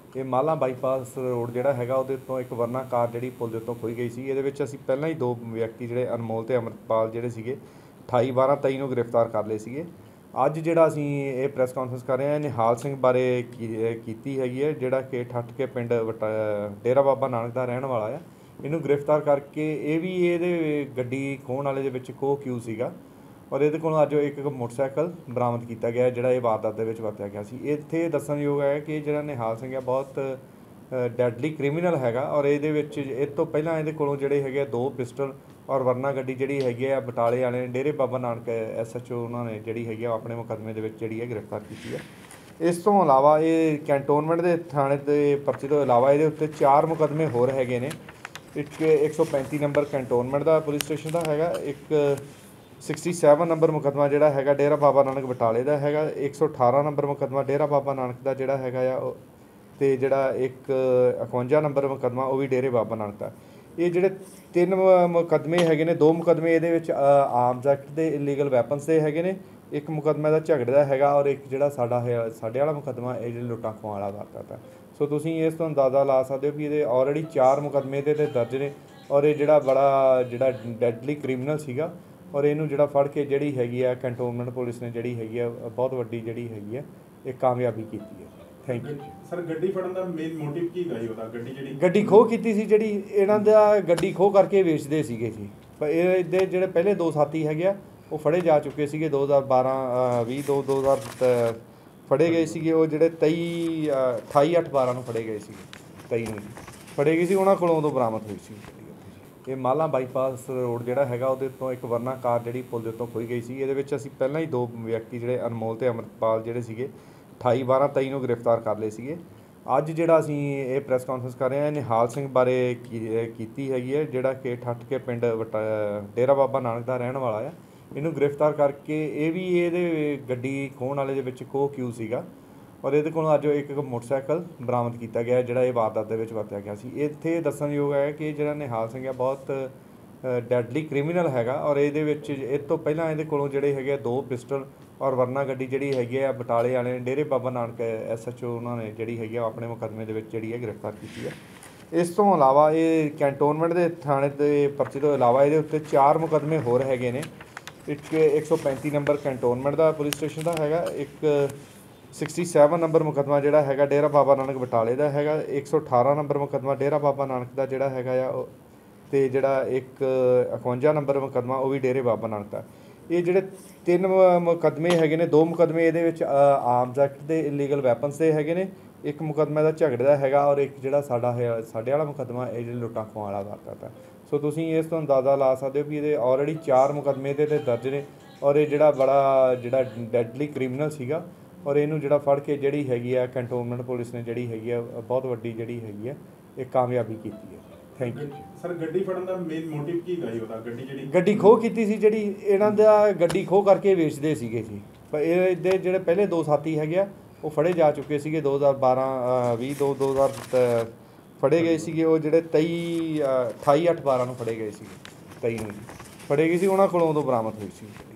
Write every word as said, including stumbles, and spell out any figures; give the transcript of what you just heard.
ਇਹ ਮਾਲਾ bypass road ਜਿਹੜਾ ਹੈਗਾ ਉਹਦੇ ਉੱਤੋਂ ਇੱਕ ਵਰਨਾ ਕਾਰ ਜਿਹੜੀ ਪੁਲ ਦੇ ਉੱਤੋਂ ਖੋਈ ਗਈ ਸੀ। ਇਹਦੇ ਵਿੱਚ ਅਸੀਂ ਪਹਿਲਾਂ ਹੀ ਦੋ ਵਿਅਕਤੀ ਜਿਹੜੇ ਅਨਮੋਲ ਤੇ ਅੰਮ੍ਰਿਤਪਾਲ ਜਿਹੜੇ ਸੀਗੇ ਅਠਾਈ ਬਾਰਾਂ ਤੇਈ ਨੂੰ ਗ੍ਰਿਫਤਾਰ ਕਰ ਲਏ ਸੀਗੇ। ਅੱਜ ਜਿਹੜਾ ਅਸੀਂ ਇਹ ਪ੍ਰੈਸ ਕਾਨਫਰੰਸ ਕਰ ਰਹੇ ਹਾਂ ਨਿਹਾਲ ਸਿੰਘ ਬਾਰੇ ਕੀਤੀ ਹੈਗੀ ਹੈ, ਜਿਹੜਾ ਕਿ ਠੱਠ ਕੇ ਪਿੰਡ ਵਟਾ ਡੇਰਾ ਬਾਬਾ ਨਾਨਕ ਦਾ ਰਹਿਣ ਵਾਲਾ ਆ। ਇਹਨੂੰ ਗ੍ਰਿਫਤਾਰ ਕਰਕੇ ਇਹ ਵੀ ਇਹਦੇ ਗੱਡੀ ਖੋਹਣ ਵਾਲੇ ਦੇ ਵਿੱਚ ਖੋਹ ਕਿਊ ਸੀਗਾ ਔਰ ਇਹਦੇ ਕੋਲੋਂ ਅੱਜ ਇੱਕ ਮੋਟਰਸਾਈਕਲ ਬਰਾਮਦ ਕੀਤਾ ਗਿਆ ਜਿਹੜਾ ਇਹ ਵਾਰਦਾਤ ਦੇ ਵਿੱਚ ਵਰਤਿਆ ਗਿਆ ਸੀ। ਇੱਥੇ ਦੱਸਣਯੋਗ ਹੈ ਕਿ ਜਿਹੜਾ ਨਿਹਾਲ ਸਿੰਘ ਹੈ ਬਹੁਤ ਡੈਡਲੀ ਕ੍ਰਿਮੀਨਲ ਹੈਗਾ ਔਰ ਇਹਦੇ ਵਿੱਚ ਇਹ ਤੋਂ ਪਹਿਲਾਂ ਇਹਦੇ ਕੋਲੋਂ ਜਿਹੜੇ ਹੈਗੇ ਦੋ ਪਿਸਟਲ ਔਰ ਵਰਨਾ ਗੱਡੀ ਜਿਹੜੀ ਹੈਗੀ ਆ ਬਟਾਲੇ ਵਾਲੇ ਨੇ ਡੇਰੇ Baba Nanak S H O ਉਹਨਾਂ ਨੇ ਜਿਹੜੀ ਹੈਗੀ ਆ ਆਪਣੇ ਮੁਕੱਦਮੇ ਦੇ ਵਿੱਚ ਜਿਹੜੀ ਹੈ ਗ੍ਰਿਫਤਾਰ ਕੀਤੀ ਹੈ। ਇਸ ਤੋਂ ਇਲਾਵਾ ਇਹ ਕੈਂਟੋਨਮੈਂਟ ਦੇ ਥਾਣੇ ਦੇ ਪਰਚੇ ਤੋਂ ਇਲਾਵਾ ਇਹਦੇ ਉੱਤੇ ਚਾਰ ਮੁਕੱਦਮੇ ਹੋਰ ਹੈਗੇ ਨੇ। ਇੱਕ ਇੱਕ ਸੌ ਪੈਂਤੀ ਨੰਬਰ ਕੈਂਟੋਨਮੈਂਟ ਦਾ ਪੁਲਿਸ ਸਟੇਸ਼ਨ ਦਾ ਹੈਗਾ, ਇੱਕ ਸਿਕਸਟੀ ਸੈਵਨ ਨੰਬਰ ਮੁਕੱਦਮਾ ਜਿਹੜਾ ਹੈਗਾ ਡੇਰਾ ਬਾਬਾ ਨਾਨਕ ਬਟਾਲੇ ਦਾ ਹੈਗਾ, ਇੱਕ ਸੌ ਅਠਾਰਾਂ ਨੰਬਰ ਮੁਕੱਦਮਾ ਡੇਰਾ ਬਾਬਾ ਨਾਨਕ ਦਾ ਜਿਹੜਾ ਹੈਗਾ ਆ ਉਹ, ਅਤੇ ਜਿਹੜਾ ਇੱਕ ਇਕਵੰਜਾ ਨੰਬਰ ਮੁਕੱਦਮਾ ਉਹ ਵੀ ਡੇਰੇ ਬਾਬਾ ਨਾਨਕ ਦਾ। ਇਹ ਜਿਹੜੇ ਤਿੰਨ ਮੁਕੱਦਮੇ ਹੈਗੇ ਨੇ, ਦੋ ਮੁਕੱਦਮੇ ਇਹਦੇ ਵਿੱਚ ਆਰਮਸ ਐਕਟ ਦੇ ਇਲੀਗਲ ਵੈਪਨਸ ਦੇ ਹੈਗੇ ਨੇ, ਇੱਕ ਮੁਕੱਦਮਾ ਦਾ ਝਗੜੇ ਦਾ ਹੈਗਾ ਔਰ ਇੱਕ ਜਿਹੜਾ ਸਾਡਾ ਹੈ ਸਾਡੇ ਵਾਲਾ ਮੁਕੱਦਮਾ ਇਹ ਜਿਹੜੇ ਲੁੱਟਾਂ ਖੋਹਾਂ ਵਾਲਾ ਵਾਰਦਾਤ ਹੈ। ਸੋ ਤੁਸੀਂ ਇਸ ਤੋਂ ਅੰਦਾਜ਼ਾ ਲਾ ਸਕਦੇ ਹੋ ਵੀ ਇਹਦੇ ਆਲਰੇਡੀ ਚਾਰ ਮੁਕੱਦਮੇ ਇਹਦੇ 'ਤੇ ਦਰਜ ਨੇ ਔਰ ਇਹ ਜਿਹੜਾ ਬੜਾ ਜਿਹੜਾ ਡੈਡਲੀ ਕ੍ਰਿਮੀਨਲ ਸੀਗਾ ਔਰ ਇਹਨੂੰ ਜਿਹੜਾ ਫੜ ਕੇ ਜਿਹੜੀ ਹੈਗੀ ਆ ਕੰਟੋਨਮੈਂਟ ਪੁਲਿਸ ਨੇ ਜਿਹੜੀ ਹੈਗੀ ਆ ਬਹੁਤ ਵੱਡੀ ਜਿਹੜੀ ਹੈਗੀ ਆ ਇਹ ਕਾਮਯਾਬੀ ਕੀਤੀ ਹੈ। Thank you sir. ਗੱਡੀ ਫੜਨ ਦਾ ਮੇਨ ਮੋਟਿਵ ਕੀ ਹੈਗਾ ਜੀ? ਉਹਦਾ ਗੱਡੀ ਜਿਹੜੀ ਗੱਡੀ ਖੋਹ ਕੀਤੀ ਸੀ, ਜਿਹੜੀ ਇਹਨਾਂ ਦਾ ਗੱਡੀ ਖੋਹ ਕਰਕੇ ਵੇਚਦੇ ਸੀਗੇ ਜੀ। ਪਰ ਇਹਦੇ ਜਿਹੜੇ ਪਹਿਲੇ ਦੋ ਸਾਥੀ ਹੈਗੇ ਆ ਉਹ ਫੜੇ ਜਾ ਚੁੱਕੇ ਸੀਗੇ ਦੋ ਹਜ਼ਾਰ ਬਾਰਾਂ ਵੀਹ ਦੋ ਦੋ ਹਜ਼ਾਰ ਫੜੇ ਗਏ ਸੀਗੇ। ਉਹ ਜਿਹੜੇ ਤੇਈ ਅਠਾਈ ਅੱਠ ਬਾਰਾਂ ਨੂੰ ਫੜੇ ਗਏ ਸੀਗੇ, ਤੇਈ ਨੂੰ ਜੀ ਫੜੇ ਗਏ ਸੀ, ਉਹਨਾਂ ਕੋਲੋਂ ਉਦੋਂ ਬਰਾਮਦ ਹੋਈ ਸੀ। ਇਹ ਮਾਲਾ ਬਾਈਪਾਸ ਰੋਡ ਜਿਹੜਾ ਹੈਗਾ ਉਹਦੇ ਉੱਤੋਂ ਇੱਕ ਵਰਨਾ ਕਾਰ ਜਿਹੜੀ ਪੁਲ ਦੇ ਉੱਤੋਂ ਖੋਈ ਗਈ ਸੀ। ਇਹਦੇ ਵਿੱਚ ਅਸੀਂ ਪਹਿਲਾਂ ਹੀ ਦੋ ਵਿਅਕਤੀ ਜਿਹੜੇ ਅਨਮੋਲ ਤੇ ਅੰਮ੍ਰਿਤਪਾਲ ਜਿਹੜੇ ਸੀਗੇ ਅਠਾਈ ਬਾਰਾਂ ਤੇਈ ਨੂੰ ਗ੍ਰਿਫਤਾਰ ਕਰ ਲਏ ਸੀਗੇ। ਅੱਜ ਜਿਹੜਾ ਅਸੀਂ ਇਹ ਪ੍ਰੈਸ ਕਾਨਫਰੰਸ ਕਰ ਰਹੇ ਹਾਂ ਨਿਹਾਲ ਸਿੰਘ ਬਾਰੇ ਕੀਤੀ ਹੈਗੀ ਹੈ, ਜਿਹੜਾ ਕਿ ਠੱਠ ਕੇ ਪਿੰਡ ਵਟਾ ਡੇਰਾ ਬਾਬਾ ਨਾਨਕ ਦਾ ਰਹਿਣ ਵਾਲਾ ਆ। ਇਹਨੂੰ ਗ੍ਰਿਫਤਾਰ ਕਰਕੇ ਇਹ ਵੀ ਇਹਦੇ ਗੱਡੀ ਖੋਹਣ ਵਾਲੇ ਦੇ ਵਿੱਚ ਖੋਹ ਕਿਊ ਸੀਗਾ ਔਰ ਇਹਦੇ ਕੋਲੋਂ ਅੱਜ ਇੱਕ ਮੋਟਰਸਾਈਕਲ ਬਰਾਮਦ ਕੀਤਾ ਗਿਆ ਜਿਹੜਾ ਇਹ ਵਾਰਦਾਤ ਦੇ ਵਿੱਚ ਵਰਤਿਆ ਗਿਆ ਸੀ। ਇੱਥੇ ਦੱਸਣਯੋਗ ਹੈ ਕਿ ਜਿਹੜਾ ਨਿਹਾਲ ਸਿੰਘ ਹੈ ਬਹੁਤ ਡੈਡਲੀ ਕ੍ਰਿਮੀਨਲ ਹੈਗਾ ਔਰ ਇਹਦੇ ਵਿੱਚ ਇਹ ਤੋਂ ਪਹਿਲਾਂ ਇਹਦੇ ਕੋਲੋਂ ਜਿਹੜੇ ਹੈਗੇ ਦੋ ਪਿਸਟਲ ਔਰ ਵਰਨਾ ਗੱਡੀ ਜਿਹੜੀ ਹੈਗੀ ਆ ਬਟਾਲੇ ਵਾਲੇ ਨੇ ਡੇਰੇ Baba Nanak S H O ਉਹਨਾਂ ਨੇ ਜਿਹੜੀ ਹੈਗੀ ਆ ਆਪਣੇ ਮੁਕੱਦਮੇ ਦੇ ਵਿੱਚ ਜਿਹੜੀ ਹੈ ਗ੍ਰਿਫਤਾਰ ਕੀਤੀ ਹੈ। ਇਸ ਤੋਂ ਇਲਾਵਾ ਇਹ ਕੈਂਟੋਨਮੈਂਟ ਦੇ ਥਾਣੇ ਦੇ ਪਰਚੇ ਤੋਂ ਇਲਾਵਾ ਇਹਦੇ ਉੱਤੇ ਚਾਰ ਮੁਕੱਦਮੇ ਹੋਰ ਹੈਗੇ ਨੇ। ਇੱਕ ਇੱਕ ਸੌ ਪੈਂਤੀ ਨੰਬਰ ਕੈਂਟੋਨਮੈਂਟ ਦਾ ਪੁਲਿਸ ਸਟੇਸ਼ਨ ਦਾ ਹੈਗਾ, ਇੱਕ ਸਿਕਸਟੀ ਸੈਵਨ ਨੰਬਰ ਮੁਕੱਦਮਾ ਜਿਹੜਾ ਹੈਗਾ ਡੇਰਾ ਬਾਬਾ ਨਾਨਕ ਬਟਾਲੇ ਦਾ ਹੈਗਾ, ਇੱਕ ਸੌ ਅਠਾਰਾਂ ਨੰਬਰ ਮੁਕੱਦਮਾ ਡੇਰਾ ਬਾਬਾ ਨਾਨਕ ਦਾ ਜਿਹੜਾ ਹੈਗਾ ਆ ਉਹ, ਅਤੇ ਜਿਹੜਾ ਇੱਕ ਇਕਵੰਜਾ ਨੰਬਰ ਮੁਕੱਦਮਾ ਉਹ ਵੀ ਡੇਰੇ ਬਾਬਾ ਨਾਨਕ ਦਾ। ਇਹ ਜਿਹੜੇ ਤਿੰਨ ਮੁਕੱਦਮੇ ਹੈਗੇ ਨੇ, ਦੋ ਮੁਕੱਦਮੇ ਇਹਦੇ ਵਿੱਚ ਆਰਮਸ ਐਕਟ ਦੇ ਇਲੀਗਲ ਵੈਪਨਸ ਦੇ ਹੈਗੇ ਨੇ, ਇੱਕ ਮੁਕੱਦਮਾ ਦਾ ਝਗੜੇ ਦਾ ਹੈਗਾ ਔਰ ਇੱਕ ਜਿਹੜਾ ਸਾਡਾ ਹੈ ਸਾਡੇ ਵਾਲਾ ਮੁਕੱਦਮਾ ਇਹ ਜਿਹੜੇ ਲੁੱਟਾਂ ਖੋਹਾਂ ਵਾਲਾ ਵਾਰਦਾਤ ਹੈ। ਸੋ ਤੁਸੀਂ ਇਸ ਤੋਂ ਅੰਦਾਜ਼ਾ ਲਾ ਸਕਦੇ ਹੋ ਵੀ ਇਹਦੇ ਆਲਰੇਡੀ ਚਾਰ ਮੁਕੱਦਮੇ ਇਹਦੇ 'ਤੇ ਦਰਜ ਨੇ ਔਰ ਇਹ ਜਿਹੜਾ ਬੜਾ ਜਿਹੜਾ ਡੈਡਲੀ ਕ੍ਰਿਮੀਨਲ ਸੀਗਾ ਔਰ ਇਹਨੂੰ ਜਿਹੜਾ ਫੜ ਕੇ ਜਿਹੜੀ ਹੈਗੀ ਆ ਕੰਟੋਨਮੈਂਟ ਪੁਲਿਸ ਨੇ ਜਿਹੜੀ ਹੈਗੀ ਆ ਬਹੁਤ ਵੱਡੀ ਜਿਹੜੀ ਹੈਗੀ ਆ ਇਹ ਕਾਮਯਾਬੀ ਕੀਤੀ ਹੈ। Thank you sir. ਗੱਡੀ ਫੜਨ ਦਾ ਮੇਨ ਮੋਟਿਵ ਕੀ ਹੈਗਾ ਜੀ? ਉਹਦਾ ਗੱਡੀ ਜਿਹੜੀ ਗੱਡੀ ਖੋਹ ਕੀਤੀ ਸੀ, ਜਿਹੜੀ ਇਹਨਾਂ ਦਾ ਗੱਡੀ ਖੋਹ ਕਰਕੇ ਵੇਚਦੇ ਸੀਗੇ ਜੀ। ਪਰ ਇਹਦੇ ਜਿਹੜੇ ਪਹਿਲੇ ਦੋ ਸਾਥੀ ਹੈਗੇ ਆ ਉਹ ਫੜੇ ਜਾ ਚੁੱਕੇ ਸੀਗੇ ਦੋ ਹਜ਼ਾਰ ਬਾਰਾਂ ਵੀਹ ਦੋ ਦੋ ਹਜ਼ਾਰ ਫੜੇ ਗਏ ਸੀਗੇ। ਉਹ ਜਿਹੜੇ ਤੇਈ ਅਠਾਈ ਅੱਠ ਬਾਰਾਂ ਨੂੰ ਫੜੇ ਗਏ ਸੀਗੇ, ਤੇਈ ਨੂੰ ਜੀ ਫੜੇ ਗਏ ਸੀ, ਉਹਨਾਂ ਕੋਲੋਂ ਉਦੋਂ ਬਰਾਮਦ ਹੋਈ ਸੀ।